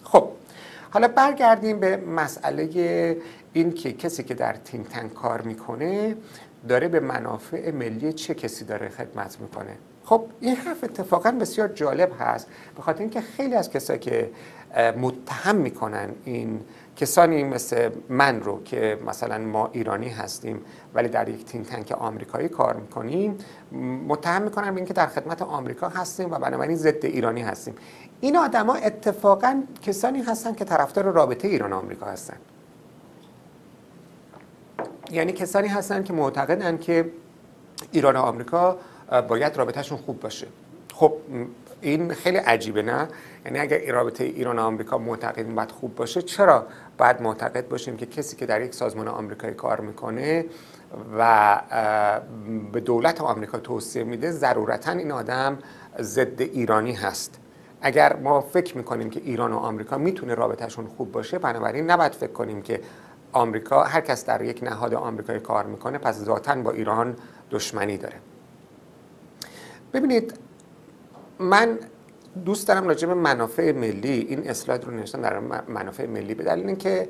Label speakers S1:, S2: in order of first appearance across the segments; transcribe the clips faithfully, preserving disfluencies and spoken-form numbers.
S1: خب حالا برگردیم به مسئله این که کسی که در تینک تانک کار میکنه داره به منافع ملی چه کسی داره خدمت میکنه. خب این حرف اتفاقا بسیار جالب هست، به خاطر اینکه خیلی از کسایی که متهم میکنن این کسانی مثل من رو که مثلا ما ایرانی هستیم ولی در یک تینک تانک آمریکایی کار میکنیم، متهم میکنن به اینکه در خدمت آمریکا هستیم و بنابراین ضد ایرانی هستیم. این آدما اتفاقا کسانی هستن که طرفدار رابطه ایران آمریکا هستن، یعنی کسانی هستن که معتقدن که ایران و آمریکا باید رابطهشون خوب باشه. خب این خیلی عجیبه نه؟ یعنی اگر رابطه ایران و آمریکا معتقدیم باید خوب باشه، چرا باید معتقد باشیم که کسی که در یک سازمان آمریکایی کار میکنه و به دولت آمریکا توصیه میده ضرورتاً این آدم ضد ایرانی هست؟ اگر ما فکر میکنیم که ایران و آمریکا میتونه رابطهشون خوب باشه، بنابراین نباید فکر کنیم که آمریکا، هر کس در یک نهاد آمریکایی کار میکنه پس ذاتاً با ایران دشمنی داره. ببینید من دوست دارم راجع به منافع ملی، این اسلاید رو نوشتم در منافع ملی به دلیل اینکه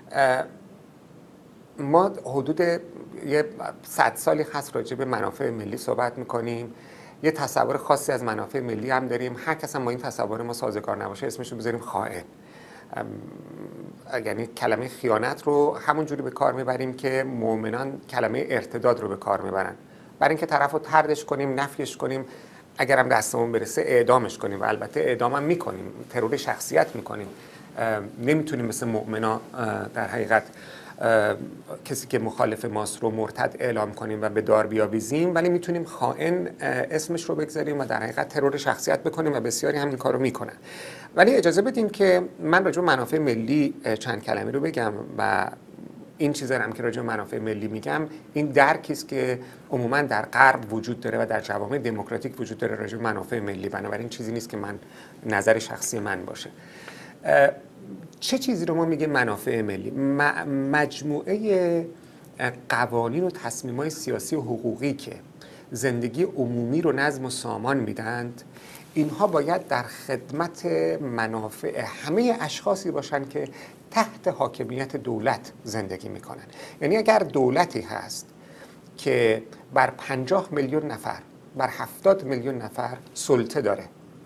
S1: ما حدود یه صد سالی هست راجع به منافع ملی صحبت میکنیم، یه تصور خاصی از منافع ملی هم داریم. هر کس هم با این تصور ما سازگار نباشه اسمش رو بذاریم خائن. یعنی کلمه خیانت رو همون جوری به کار میبریم که مؤمنان کلمه ارتداد رو به کار میبرن، برای اینکه طرف رو طردش کنیم، نفیش کنیم، اگرم دستمون برسه اعدامش کنیم و البته اعدام هم میکنیم، ترور شخصیت میکنیم. نمیتونیم مثل مؤمنا در حقیقت کسی که مخالف ماست رو مرتد اعلام کنیم و به دار بیاویزیم، ولی میتونیم خائن اسمش رو بگذاریم و در حقیقت ترور شخصیت بکنیم و بسیاری هم این کار رو میکنن. ولی اجازه بدین که من راجع به منافع ملی چند کلمه رو بگم و این چیزا هم که راجع به منافع ملی میگم این درکی است که عموما در غرب وجود داره و در جوامع دموکراتیک وجود داره راجع به منافع ملی، بنابراین چیزی نیست که من نظر شخصی من باشه. چه چیزی رو ما میگه منافع ملی؟ مجموعه قوانین و تصمیم‌های سیاسی و حقوقی که زندگی عمومی رو نظم و سامان میدند، اینها باید در خدمت منافع همه اشخاصی باشن که تحت حاکمیت دولت زندگی میکنن. یعنی اگر دولتی هست که بر پنجاه میلیون نفر، بر هفتاد میلیون نفر سلطه داره،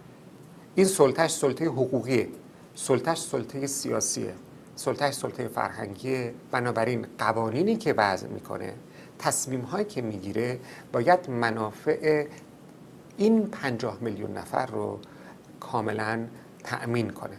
S1: این سلطهش سلطه حقوقیه، سلطهش سلطه سیاسیه، سلطهش سلطه فرهنگیه، بنابراین قوانینی که وضع میکنه، تصمیم‌هایی که میگیره باید منافع این پنجاه میلیون نفر رو کاملا تأمین کنه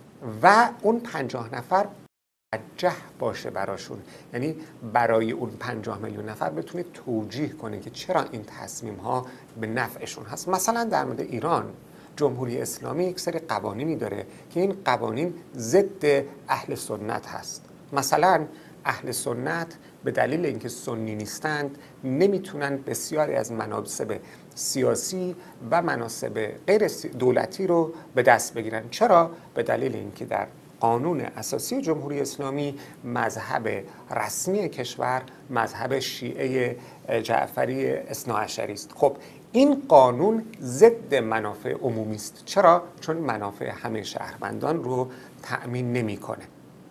S1: و اون پنجاه نفر موجه باشه براشون، یعنی برای اون پنجاه میلیون نفر بتونه توجیه کنه که چرا این تصمیم ها به نفعشون هست. مثلا در مورد ایران جمهوری اسلامی یک سری قوانینی داره که این قوانین ضد اهل سنت هست. مثلا اهل سنت به دلیل اینکه سنی نیستند نمیتونن بسیاری از مناصب سیاسی و مناصب غیر دولتی رو به دست بگیرن. چرا؟ به دلیل اینکه در قانون اساسی جمهوری اسلامی مذهب رسمی کشور مذهب شیعه جعفری اثناعشری است. خب این قانون ضد منافع عمومی است. چرا؟ چون منافع همه شهروندان رو تأمین نمیکنه.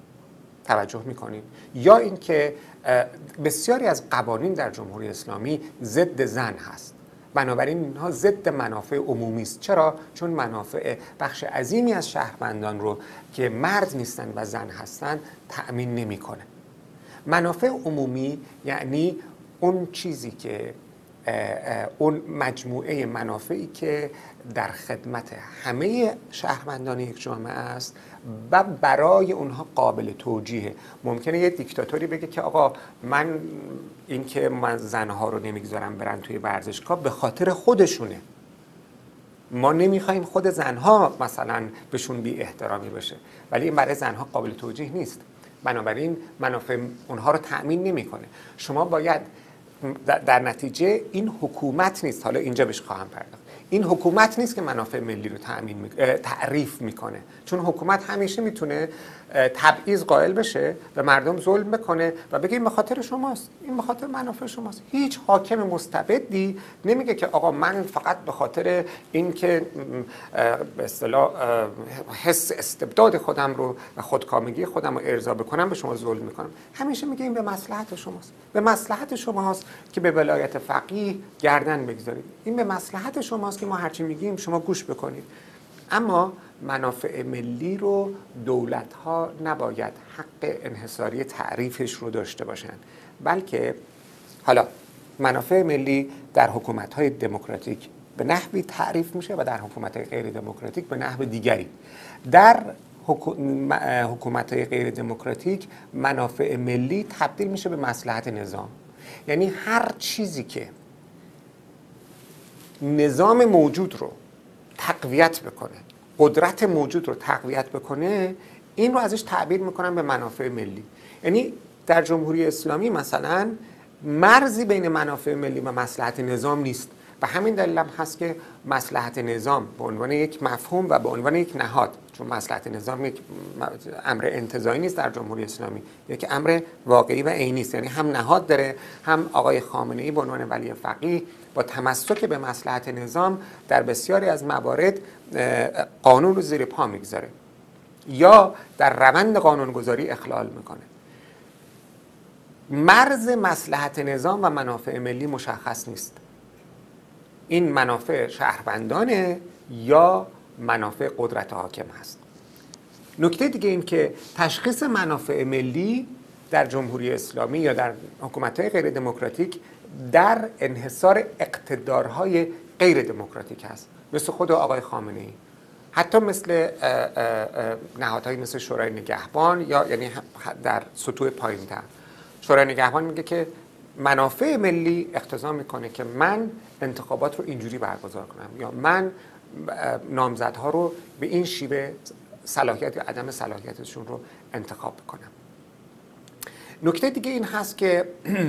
S1: توجه میکنید؟ یا اینکه بسیاری از قوانین در جمهوری اسلامی ضد زن هست، بنابراین اینها ضد منافع عمومی است. چرا؟ چون منافع بخش عظیمی از شهروندان رو که مرد نیستن و زن هستن تأمین نمیکنه. منافع عمومی یعنی اون چیزی که اون مجموعه منافعی که در خدمت همه شهروندان یک جامعه است و برای اونها قابل توجیه. ممکنه یه دیکتاتوری بگه که آقا من این که من زنها رو نمیگذارم برن توی ورزشگاه به خاطر خودشونه، ما نمیخوایم خود زنها مثلا بهشون بی احترامی بشه، ولی این برای زنها قابل توجیه نیست، بنابراین منافع اونها رو تأمین نمیکنه. شما باید در نتیجه این حکومت نیست، حالا اینجا بهش خواهم پرداخت، این حکومت نیست که منافع ملی رو تأمین می... تعریف میکنه، چون حکومت همیشه میتونه تبعیض قائل بشه و مردم ظلم بکنه و بگه این به خاطر شماست، این به خاطر منافع شماست. هیچ حاکم مستبدی نمیگه که آقا من فقط به خاطر اینکه به اصطلاح حس استبداد خودم رو و خودکامگی خودم رو ارضا بکنم به شما ظلم میکنم. همیشه میگه این به مصلحت شماست، به مصلحت شماست که به ولایت فقیه گردن بگذارید، این به مصلحت شماست که ما هرچی میگیم شما گوش بکنید. اما منافع ملی رو دولت‌ها نباید حق انحصاری تعریفش رو داشته باشند، بلکه حالا منافع ملی در حکومت‌های دموکراتیک به نحوی تعریف میشه و در حکومت‌های غیر دموکراتیک به نحو دیگری. در حکومت‌های غیر دموکراتیک منافع ملی تبدیل میشه به مصلحت نظام، یعنی هر چیزی که نظام موجود رو تقویت بکنه، قدرت موجود رو تقویت بکنه، این رو ازش تعبیر میکنن به منافع ملی. یعنی در جمهوری اسلامی مثلا مرزی بین منافع ملی و مصلحت نظام نیست و همین دلیل هم هست که مصلحت نظام به عنوان یک مفهوم و به عنوان یک نهاد، چون مصلحت نظام یک امر انتزاعی نیست در جمهوری اسلامی، یک امر واقعی و عینی است، یعنی هم نهاد داره، هم آقای خامنه‌ای به عنوان ولی فقیه با تمسک به مصلحت نظام در بسیاری از موارد قانون رو زیر پا میگذاره یا در روند قانونگذاری اخلال میکنه. مرز مصلحت نظام و منافع ملی مشخص نیست. این منافع شهروندانه یا منافع قدرت حاکم هست. نکته دیگه این که تشخیص منافع ملی در جمهوری اسلامی یا در حکومت‌های غیر دموکراتیک در انحصار اقتدارهای غیر دموکراتیک هست، مثل خود آقای خامنه‌ای، حتی مثل نهادهایی مثل شورای نگهبان یا یعنی در سطوح پایین‌تر. شورای نگهبان میگه که منافع ملی اقتضا میکنه که من انتخابات رو اینجوری برگزار کنم یا من نامزدها رو به این شیوه صلاحیت یا عدم صلاحیتشون رو انتخاب بکنم. نکته دیگه این هست که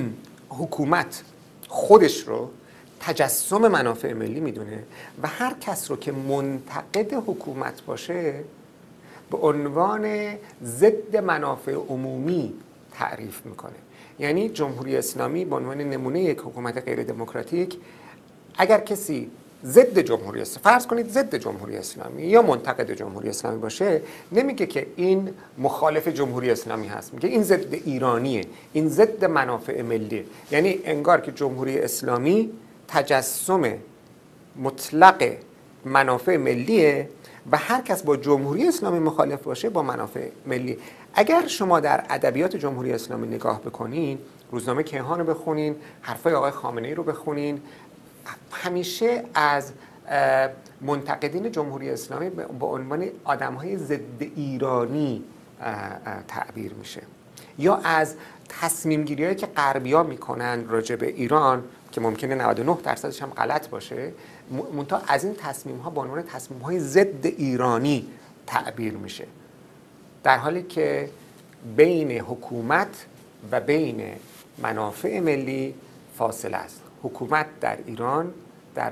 S1: حکومت خودش رو تجسم منافع ملی میدونه و هر کس رو که منتقد حکومت باشه به عنوان ضد منافع عمومی تعریف میکنه. یعنی جمهوری اسلامی به عنوان نمونه یک حکومت غیر دموکراتیک، اگر کسی ضد جمهوری اسلامی، فرض کنید ضد جمهوری اسلامی یا منتقد جمهوری اسلامی باشه، نمیگه که این مخالف جمهوری اسلامی هست، میگه این ضد ایرانیه، این ضد منافع ملیه. یعنی انگار که جمهوری اسلامی تجسم مطلق منافع ملیه و هر کس با جمهوری اسلامی مخالف باشه با منافع ملی. اگر شما در ادبیات جمهوری اسلامی نگاه بکنین، روزنامه کیهان رو بخونین، حرفای آقای خامنه‌ای رو بخونین، همیشه از منتقدین جمهوری اسلامی به عنوان آدم‌های ضد ایرانی تعبیر میشه، یا از تصمیم گیری‌هایی که غربی‌ها میکنن راجع به ایران که ممکنه نود و نه درصدش هم غلط باشه، منتها از این تصمیم‌ها به عنوان تصمیم‌های ضد ایرانی تعبیر میشه، در حالی که بین حکومت و بین منافع ملی فاصله است. حکومت در ایران در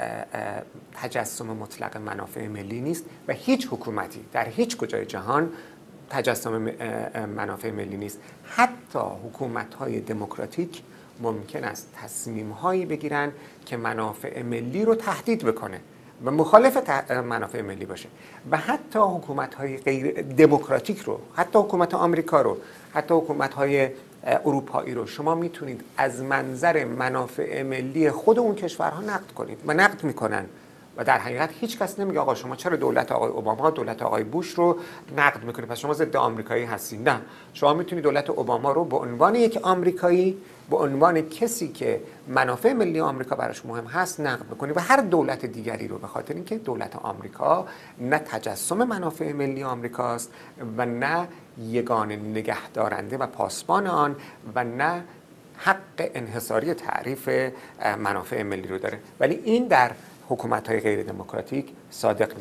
S1: تجسم مطلق منافع ملی نیست و هیچ حکومتی در هیچ کجای جهان تجسم منافع ملی نیست. حتی حکومت‌های دموکراتیک ممکن است تصمیم‌هایی بگیرن که منافع ملی رو تهدید بکنه و مخالف منافع ملی باشه و حتی حکومت‌های غیر دموکراتیک رو، حتی حکومت آمریکا رو، حتی حکومت‌های اروپایی رو شما میتونید از منظر منافع ملی خود اون کشورها نقد کنید و نقد میکنن و در حقیقت هیچ کس نمیگه آقا شما چرا دولت آقای اوباما، دولت آقای بوش رو نقد میکنید پس شما ضد آمریکایی هستید. نه، شما میتونید دولت اوباما رو به عنوان یک آمریکایی، به عنوان کسی که منافع ملی آمریکا براش مهم هست نقد بکنید و هر دولت دیگری رو، به خاطر اینکه دولت آمریکا نه تجسم منافع ملی آمریکاست و نه یگانه نگهدارنده و پاسبان آن و نه حق انحصاری تعریف منافع ملی رو داره. ولی این در حکومت‌های غیر دموکراتیک صادق نیست.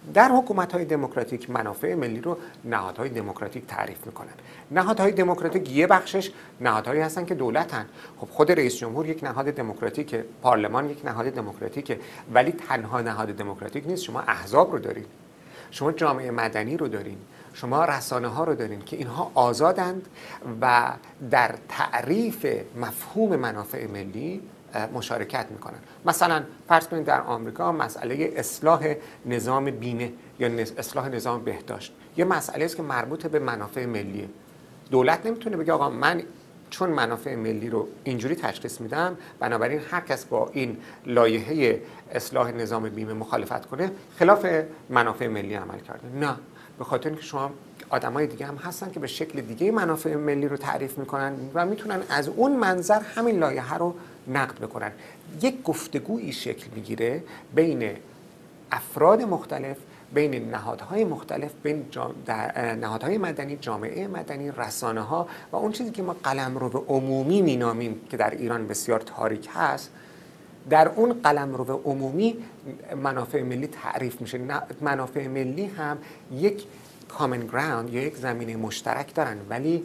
S1: در حکومت‌های دموکراتیک منافع ملی رو نهادهای دموکراتیک تعریف میکنن. نهادهای دموکراتیک یه بخشش نهادهایی هستن که دولتن. خب خود رئیس جمهور یک نهاد دموکراتیکه، پارلمان یک نهاد دموکراتیکه، ولی تنها نهاد دموکراتیک نیست. شما احزاب رو دارید، شما جامعه مدنی رو دارین، شما رسانه ها رو دارین که اینها آزادند و در تعریف مفهوم منافع ملی مشارکت میکنن. مثلا فرض کنید در آمریکا مسئله اصلاح نظام بیمه یا اصلاح نظام بهداشت یه مسئله است که مربوط به منافع ملیه. دولت نمیتونه بگه آقا من چون منافع ملی رو اینجوری تشخیص میدم بنابراین هر کس با این لایحه اصلاح نظام بیمه مخالفت کنه خلاف منافع ملی عمل کرده. نه، به خاطر اینکه شما آدمای دیگه هم هستن که به شکل دیگه منافع ملی رو تعریف میکنن و میتونن از اون منظر همین لایحه رو نقد بکنن. یک گفتگویی شکل میگیره بین افراد مختلف، بین نهادهای مختلف، بین نهادهای مدنی، جامعه مدنی، رسانه ها و اون چیزی که ما قلمرو عمومی مینامیم که در ایران بسیار تاریک هست. در اون قلمرو عمومی منافع ملی تعریف میشه. منافع ملی هم یک کامن گراوند یا یک زمینه مشترک دارن، ولی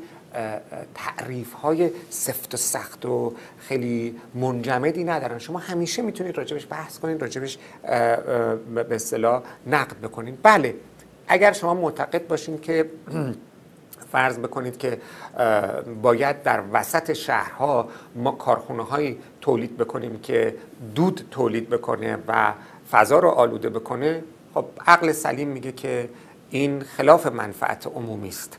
S1: تعریف های سفت و سخت و خیلی منجمدی ندارن. شما همیشه میتونید راجبش بحث کنید، راجبش به اصطلاح نقد بکنید. بله، اگر شما معتقد باشین که فرض بکنید که باید در وسط شهرها ما کارخونه هایی تولید بکنیم که دود تولید بکنه و فضا رو آلوده بکنه، خب عقل سلیم میگه که این خلاف منفعت عمومی است.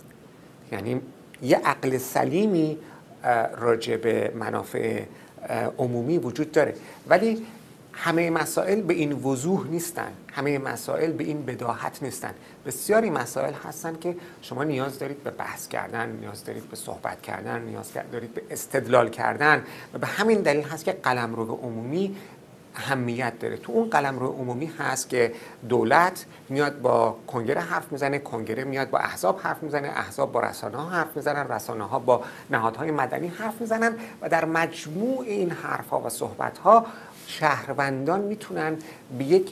S1: یعنی یه عقل سلیمی راجع به منافع عمومی وجود داره، ولی همه مسائل به این وضوح نیستن، همه مسائل به این بداهت نیستن. بسیاری مسائل هستن که شما نیاز دارید به بحث کردن، نیاز دارید به صحبت کردن، نیاز دارید به استدلال کردن و به همین دلیل هست که قلمرو عمومی اهمیت داره. تو اون قلمرو عمومی هست که دولت میاد با کنگره حرف میزنه، کنگره میاد با احزاب حرف میزنه، احزاب با رسانه ها حرف میزنن، رسانه ها با نهادهای مدنی حرف میزنن و در مجموع این حرف ها و صحبت ها شهروندان میتونن به یک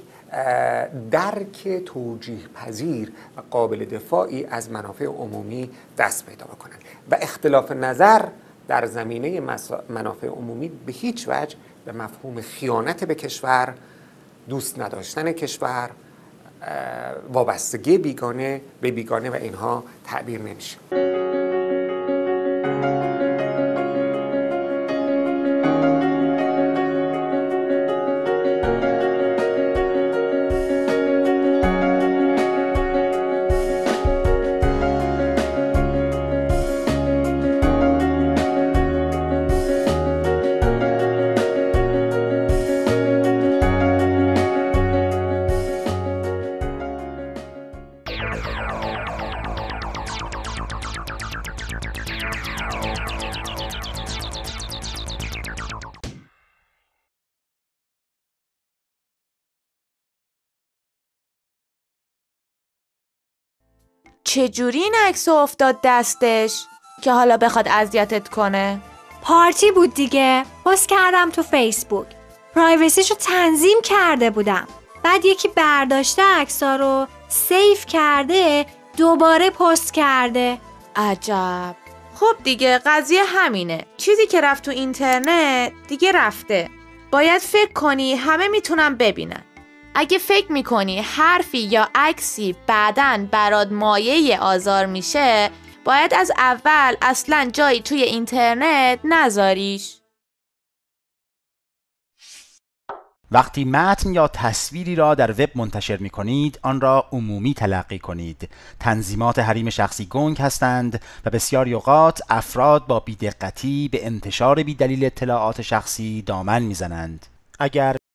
S1: درک توجیه پذیر و قابل دفاعی از منافع عمومی دست پیدا بکنن و اختلاف نظر در زمینه منافع عمومی به هیچ وجه به مفهوم خیانت به کشور، دوست نداشتن کشور، وابستگی بیگانه به بیگانه و اینها تعبیر نمیشه.
S2: چجوری این عکس افتاد دستش که حالا بخواد اذیتت کنه؟
S3: پارتی بود دیگه، پست کردم تو فیسبوک، پرایوسیشو تنظیم کرده بودم، بعد یکی برداشته عکس‌ها رو سیف کرده دوباره پست کرده.
S2: عجب. خب دیگه قضیه همینه، چیزی که رفت تو اینترنت دیگه رفته، باید فکر کنی همه میتونن ببینن. اگه فکر میکنی حرفی یا عکسی بعداً برات مایه آزار میشه، باید از اول اصلاً جایی توی اینترنت نذاریش.
S4: وقتی متن یا تصویری را در وب منتشر می کنید، آن را عمومی تلقی کنید. تنظیمات حریم شخصی گنگ هستند و بسیاری اوقات افراد با بی‌دقتی به انتشار بی‌دلیل اطلاعات شخصی دامن میزنند. اگر